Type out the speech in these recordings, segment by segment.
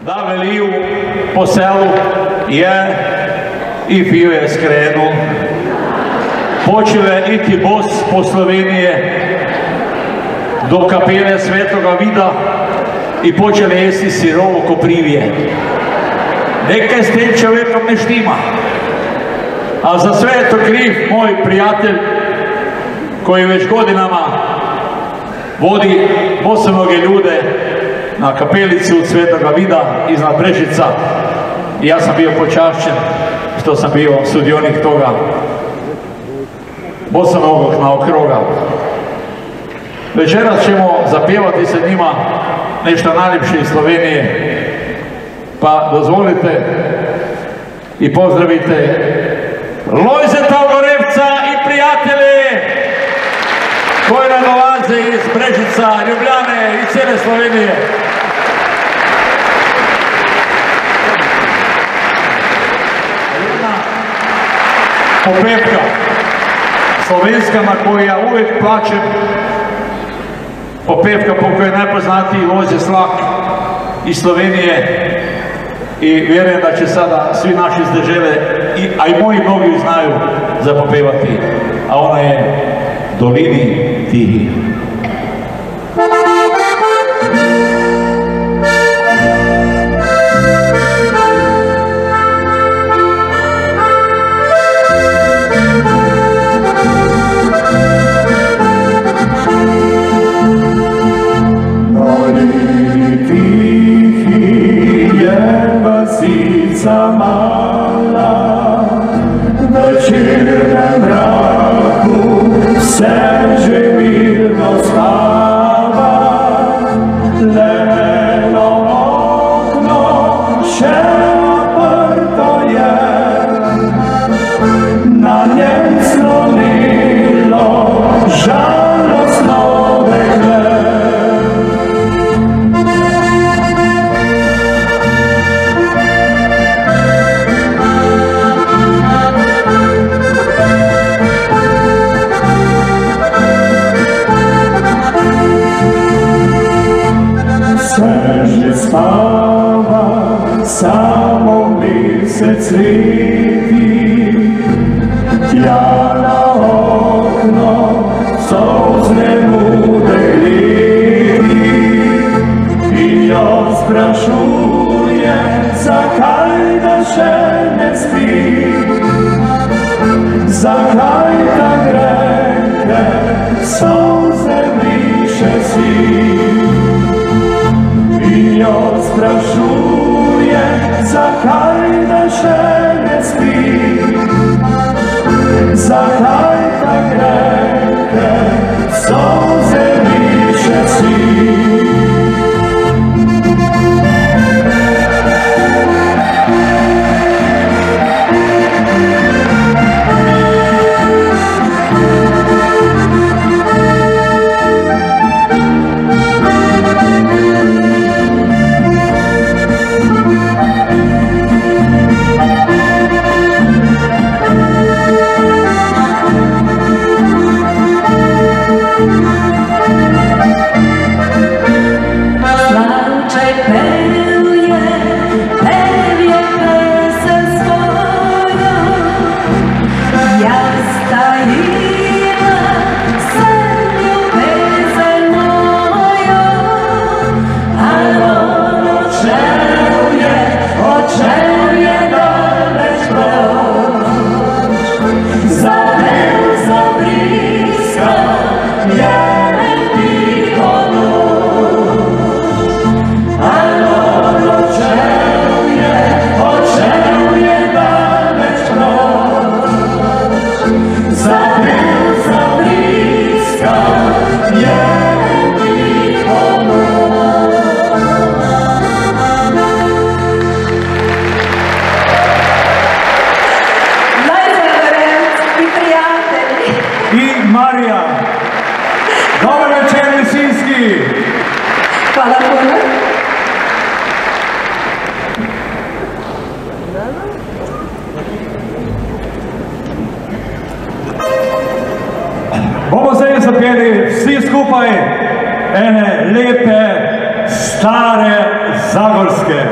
da veliju po selu je i fio je skrenul. Počele iti bos po Slovenije do kapele Svetoga Vida i počele jesti sirovo koprivje. Nekaj s tem čovjekom ne štima. A za sve je to kriv moj prijatelj koji već godinama vodi bosonoge ljude na kapelicu Svetoga Vida iznad Brežica. I ja sam bio počašćen što sam bio sudionik toga bosanogog naokroga. Večeras ćemo zapjevati sa njima nešto najljepše iz Slovenije. Pa dozvolite i pozdravite Lojzeta Ogorevca i prijatelje koji nam dolaze iz Brežica, Ljubljane i cijele Slovenije. Jedna popevka slovenska na koju ja uvijek plačem, popevka po kojoj je najpoznatiji Lojze Slak iz Slovenije. I vjerujem da će sada svi naši iz dežele, a i moji mnogi znaju zapopevati, a ona je Dolini tihi. Mala, v črnem mraku se že mirno spava, leno okno še odprto je, na njem slonilo žalostno dekle. Spava, samo mesec leti, tja na okno solzne mude gledi in jo sprašuje, zakaj da še ne spi, zakaj ta grenke solze briše si. Jo sprašuje, zakaj da še ne spi, zakaj ta grenke solze briše si. Hvala puno. Bomo zdaj zapeli vsi skupaj ene lepe, stare Zagorske.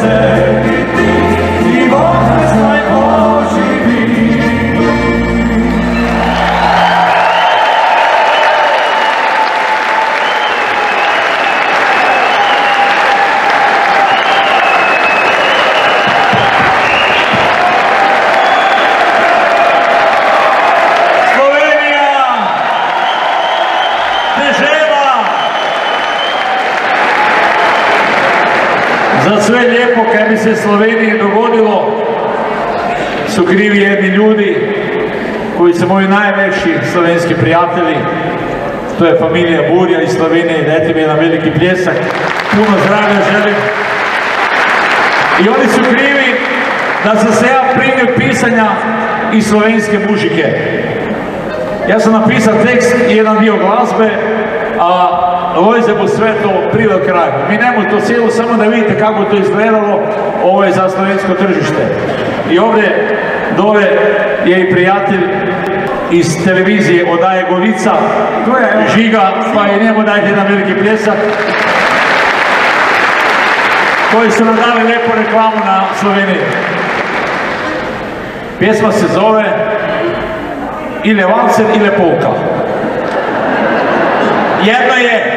ženiti i voznaj oživi. Za sve lijepo kaj bi se Sloveniji dogodilo su krivi jedni ljudi koji su moji najveći slovenski prijatelji. To je familija Burja iz Slovenije. Dajte mi jedan veliki pljesak. Puno zdravlja želim. I oni su krivi da sam se ja primio pisanja iz slovenske muzike. Ja sam napisao tekst i jedan dio glazbe, a Lojze bo sve to priveo kraj. Mi nemo to cijelo samo da vidite kako to izgledalo, ovo je za slovensko tržište. I ovdje dole je i prijatelj iz televizije Odaje Golica, Žiga, pa i njemu dajte jedan veliki pljesak, koji su nam dali lijepu reklamu na Sloveniji. Pjesma se zove Ile valcer, ile polka. Jedno je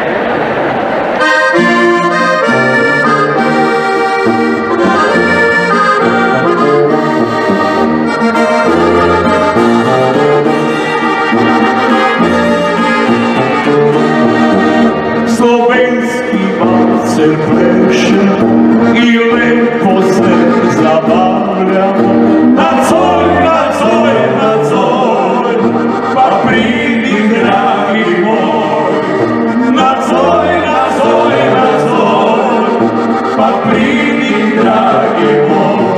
slovenski valcer pleše i lepo se zabavljamo. Nadzor, nadzor, nadzor, pa pridi dragi moj. Nadzor, nadzor, nadzor, pa pridi dragi moj.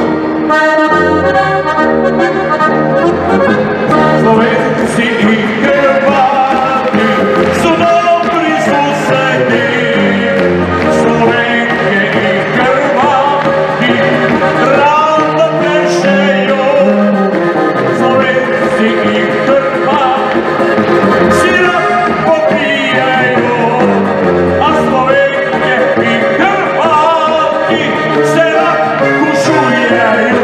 Slovenci i Hrvati su dobri susedi, Slovenke i Hrvati rado plešeju. Slovenci i Hrvati sirat popijaju, a Slovenke i Hrvati se rakušujeju.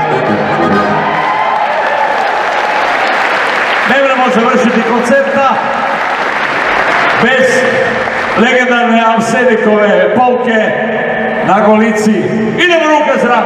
Ne moramo završiti koncerta bez legendarne Avsenikove polke na Golici. Idemo ruke zrak!